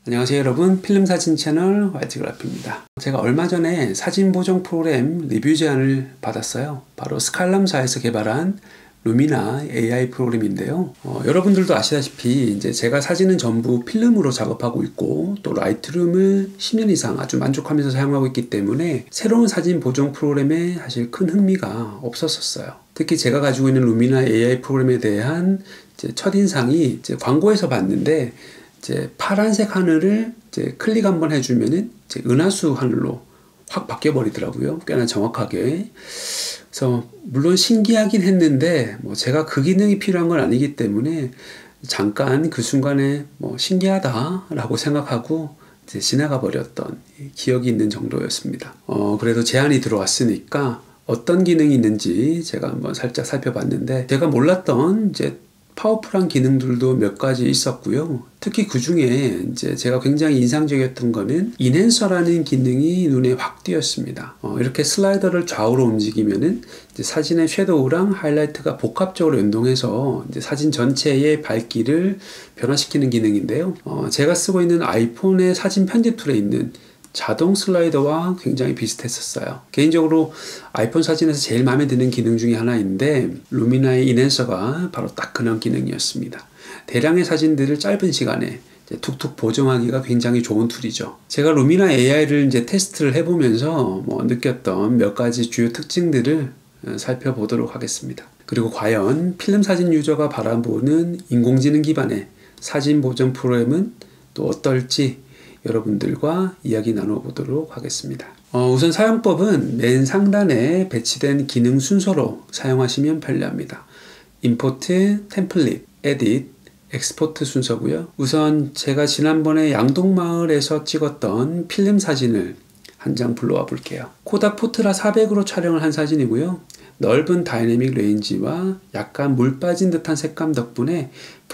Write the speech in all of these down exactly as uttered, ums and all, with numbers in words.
안녕하세요 여러분, 필름사진 채널 화이트그래프입니다. 제가 얼마 전에 사진 보정 프로그램 리뷰 제안을 받았어요. 바로 스칼럼사에서 개발한 루미나 에이아이 프로그램인데요. 어, 여러분들도 아시다시피 이제 제가 사진은 전부 필름으로 작업하고 있고 또 라이트룸을 십 년 이상 아주 만족하면서 사용하고 있기 때문에 새로운 사진 보정 프로그램에 사실 큰 흥미가 없었었어요. 특히 제가 가지고 있는 루미나 에이아이 프로그램에 대한 이제 첫인상이 이제 광고에서 봤는데 이제 파란색 하늘을 이제 클릭 한번 해주면은 이제 은하수 하늘로 확 바뀌어 버리더라고요. 꽤나 정확하게. 그래서 물론 신기하긴 했는데 뭐 제가 그 기능이 필요한 건 아니기 때문에 잠깐 그 순간에 뭐 신기하다라고 생각하고 이제 지나가 버렸던 기억이 있는 정도였습니다. 어 그래도 제안이 들어왔으니까 어떤 기능이 있는지 제가 한번 살짝 살펴봤는데 제가 몰랐던 이제 파워풀한 기능들도 몇 가지 있었고요. 특히 그 중에 이제 제가 굉장히 인상적이었던 거는 인핸서라는 기능이 눈에 확 띄었습니다. 어, 이렇게 슬라이더를 좌우로 움직이면은 이제 사진의 섀도우랑 하이라이트가 복합적으로 연동해서 이제 사진 전체의 밝기를 변화시키는 기능인데요. 어, 제가 쓰고 있는 아이폰의 사진 편집 툴에 있는 자동 슬라이더와 굉장히 비슷했었어요. 개인적으로 아이폰 사진에서 제일 마음에 드는 기능 중에 하나인데 루미나의 인핸서가 바로 딱 그런 기능이었습니다. 대량의 사진들을 짧은 시간에 이제 툭툭 보정하기가 굉장히 좋은 툴이죠. 제가 루미나 에이아이를 이제 테스트를 해보면서 뭐 느꼈던 몇 가지 주요 특징들을 살펴보도록 하겠습니다. 그리고 과연 필름 사진 유저가 바라보는 인공지능 기반의 사진 보정 프로그램은 또 어떨지 여러분들과 이야기 나눠보도록 하겠습니다. 어, 우선 사용법은 맨 상단에 배치된 기능 순서로 사용하시면 편리합니다. 임포트, 템플릿, 에딧, 엑스포트 순서고요. 우선 제가 지난번에 양동마을에서 찍었던 필름 사진을 한 장 불러와 볼게요. 코닥 포트라 사백으로 촬영을 한 사진이고요. 넓은 다이내믹 레인지와 약간 물 빠진 듯한 색감 덕분에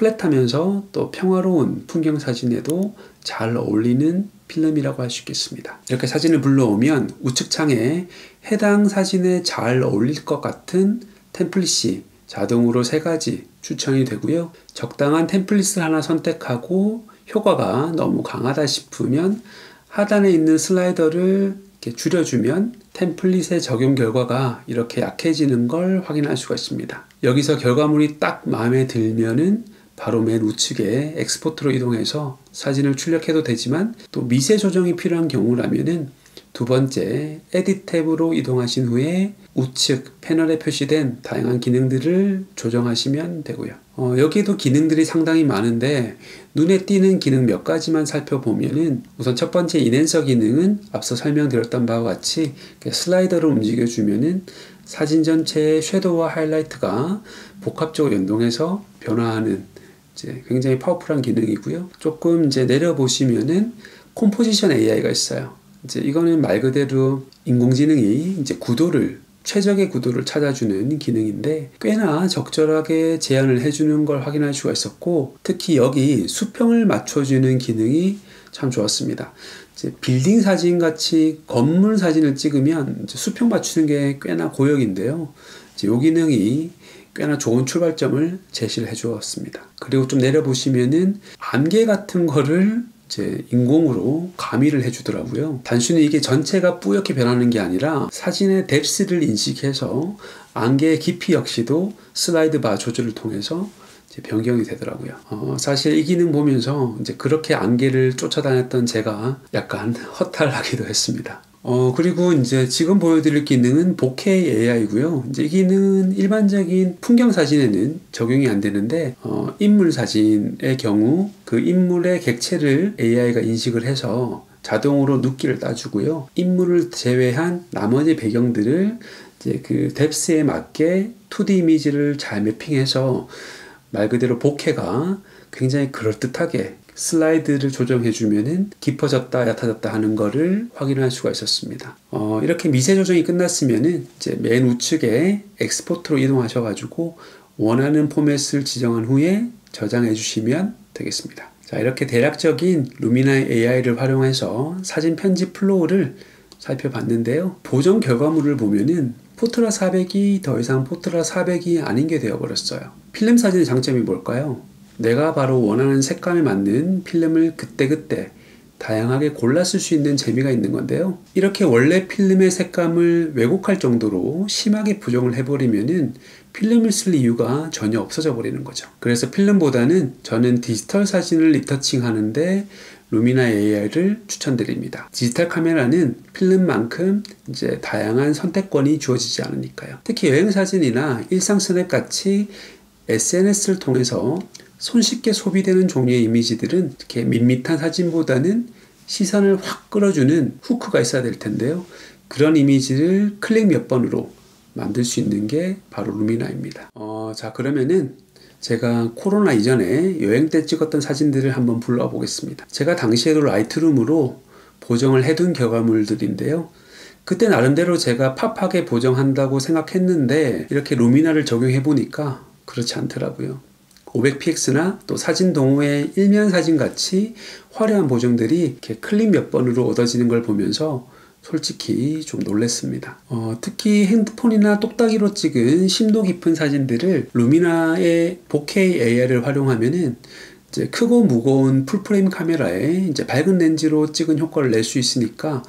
플랫하면서 또 평화로운 풍경 사진에도 잘 어울리는 필름이라고 할 수 있겠습니다. 이렇게 사진을 불러오면 우측 창에 해당 사진에 잘 어울릴 것 같은 템플릿이 자동으로 세 가지 추천이 되고요. 적당한 템플릿을 하나 선택하고 효과가 너무 강하다 싶으면 하단에 있는 슬라이더를 이렇게 줄여주면 템플릿의 적용 결과가 이렇게 약해지는 걸 확인할 수가 있습니다. 여기서 결과물이 딱 마음에 들면은 바로 맨 우측에 엑스포트로 이동해서 사진을 출력해도 되지만 또 미세 조정이 필요한 경우라면은 두 번째 에딧 탭으로 이동하신 후에 우측 패널에 표시된 다양한 기능들을 조정하시면 되고요. 어, 여기에도 기능들이 상당히 많은데 눈에 띄는 기능 몇 가지만 살펴보면은 우선 첫 번째 인핸서 기능은 앞서 설명드렸던 바와 같이 슬라이더를 움직여주면은 사진 전체의 섀도우와 하이라이트가 복합적으로 연동해서 변화하는 이제 굉장히 파워풀한 기능이고요. 조금 이제 내려보시면은 컴포지션 에이아이가 있어요. 이제 이거는 말 그대로 인공지능이 이제 구도를 최적의 구도를 찾아주는 기능인데 꽤나 적절하게 제안을 해주는 걸 확인할 수가 있었고 특히 여기 수평을 맞춰주는 기능이 참 좋았습니다. 이제 빌딩 사진 같이 건물 사진을 찍으면 이제 수평 맞추는 게 꽤나 고역인데요. 이제 이 기능이 꽤나 좋은 출발점을 제시를 해 주었습니다. 그리고 좀 내려보시면은 안개 같은 거를 이제 인공으로 가미를 해주더라고요. 단순히 이게 전체가 뿌옇게 변하는 게 아니라 사진의 뎁스를 인식해서 안개의 깊이 역시도 슬라이드 바 조절을 통해서 이제 변경이 되더라고요. 어, 사실 이 기능 보면서 이제 그렇게 안개를 쫓아다녔던 제가 약간 허탈하기도 했습니다. 어 그리고 이제 지금 보여드릴 기능은 포케이 에이아이고요. 이제 이 기능은 일반적인 풍경 사진에는 적용이 안 되는데 어, 인물 사진의 경우 그 인물의 객체를 에이아이가 인식을 해서 자동으로 눕기를 따주고요. 인물을 제외한 나머지 배경들을 이제 그 뎁스에 맞게 투디 이미지를 잘 매핑해서 말 그대로 보케가 굉장히 그럴듯하게 슬라이드를 조정해주면은 깊어졌다 얕아졌다 하는 거를 확인할 수가 있었습니다. 어, 이렇게 미세 조정이 끝났으면은 이제 맨 우측에 엑스포트로 이동하셔가지고 원하는 포맷을 지정한 후에 저장해 주시면 되겠습니다. 자, 이렇게 대략적인 루미나 에이아이를 활용해서 사진 편집 플로우를 살펴봤는데요. 보정 결과물을 보면은 포트라 사백이 더 이상 포트라 사백이 아닌 게 되어버렸어요. 필름 사진의 장점이 뭘까요? 내가 바로 원하는 색감에 맞는 필름을 그때그때 다양하게 골라 쓸 수 있는 재미가 있는 건데요. 이렇게 원래 필름의 색감을 왜곡할 정도로 심하게 부정을 해버리면은 필름을 쓸 이유가 전혀 없어져 버리는 거죠. 그래서 필름보다는 저는 디지털 사진을 리터칭 하는데 루미나 에이아이를 추천드립니다. 디지털 카메라는 필름만큼 이제 다양한 선택권이 주어지지 않으니까요. 특히 여행사진이나 일상 스냅 같이 에스엔에스를 통해서 손쉽게 소비되는 종류의 이미지들은 이렇게 밋밋한 사진보다는 시선을 확 끌어주는 후크가 있어야 될 텐데요. 그런 이미지를 클릭 몇 번으로 만들 수 있는 게 바로 루미나입니다. 어, 자 그러면은 제가 코로나 이전에 여행 때 찍었던 사진들을 한번 불러 보겠습니다. 제가 당시에도 라이트룸으로 보정을 해둔 결과물들인데요. 그때 나름대로 제가 팝하게 보정한다고 생각했는데 이렇게 루미나를 적용해 보니까 그렇지 않더라고요. 오백 피엑스나 또 사진 동호회 일면 사진 같이 화려한 보정들이 이렇게 클릭 몇 번으로 얻어지는 걸 보면서 솔직히 좀 놀랬습니다. 어, 특히 핸드폰이나 똑딱이로 찍은 심도 깊은 사진들을 루미나의 포케이 에이아이를 활용하면은 이제 크고 무거운 풀프레임 카메라에 이제 밝은 렌즈로 찍은 효과를 낼 수 있으니까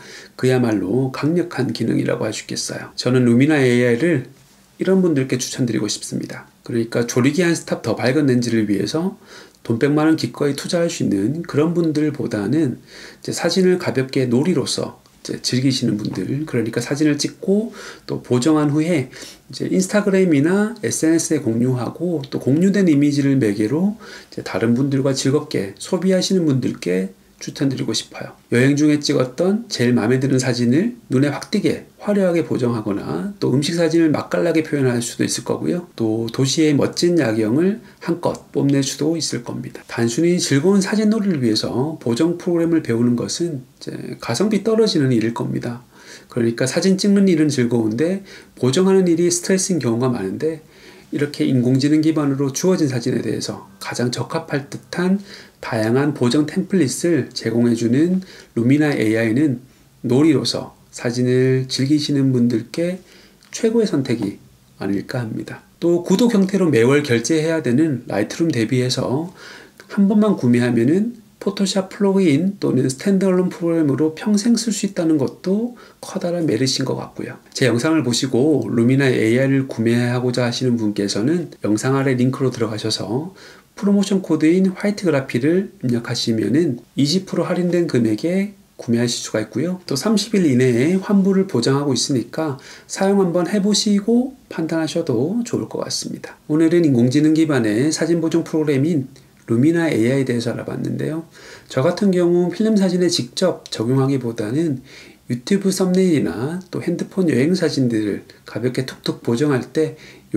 그야말로 강력한 기능이라고 할 수 있겠어요. 저는 루미나 에이아이를 이런 분들께 추천드리고 싶습니다. 그러니까 조리기 한 스탑 더 밝은 렌즈를 위해서 돈 백만 원 기꺼이 투자할 수 있는 그런 분들보다는 이제 사진을 가볍게 놀이로서 이제 즐기시는 분들, 그러니까 사진을 찍고 또 보정한 후에 이제 인스타그램이나 에스엔에스에 공유하고 또 공유된 이미지를 매개로 이제 다른 분들과 즐겁게 소비하시는 분들께 추천드리고 싶어요. 여행 중에 찍었던 제일 마음에 드는 사진을 눈에 확 띄게 화려하게 보정하거나 또 음식 사진을 맛깔나게 표현할 수도 있을 거고요. 또 도시의 멋진 야경을 한껏 뽐낼 수도 있을 겁니다. 단순히 즐거운 사진놀이를 위해서 보정 프로그램을 배우는 것은 이제 가성비 떨어지는 일일 겁니다. 그러니까 사진 찍는 일은 즐거운데 보정하는 일이 스트레스인 경우가 많은데 이렇게 인공지능 기반으로 주어진 사진에 대해서 가장 적합할 듯한 다양한 보정 템플릿을 제공해주는 루미나 에이아이는 놀이로서 사진을 즐기시는 분들께 최고의 선택이 아닐까 합니다. 또 구독 형태로 매월 결제해야 되는 라이트룸 대비해서 한 번만 구매하면은 포토샵 플러그인 또는 스탠드얼론 프로그램으로 평생 쓸 수 있다는 것도 커다란 메리트인 것 같고요. 제 영상을 보시고 루미나 에이아이를 구매하고자 하시는 분께서는 영상 아래 링크로 들어가셔서 프로모션 코드인 화이트 그래피를 입력하시면은 이십 퍼센트 할인된 금액에 구매하실 수가 있고요. 또 삼십 일 이내에 환불을 보장하고 있으니까 사용 한번 해보시고 판단하셔도 좋을 것 같습니다. 오늘은 인공지능 기반의 사진 보정 프로그램인 루미나 에이아이에 대해서 알아봤는데요. 저 같은 경우 필름 사진에 직접 적용하기보다는 유튜브 썸네일이나 또 핸드폰 여행 사진들을 가볍게 툭툭 보정할 때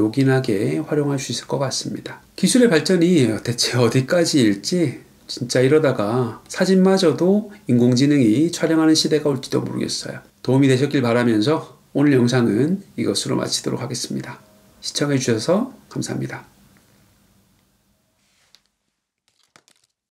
요긴하게 활용할 수 있을 것 같습니다. 기술의 발전이 대체 어디까지일지 진짜 이러다가 사진마저도 인공지능이 촬영하는 시대가 올지도 모르겠어요. 도움이 되셨길 바라면서 오늘 영상은 이것으로 마치도록 하겠습니다. 시청해 주셔서 감사합니다.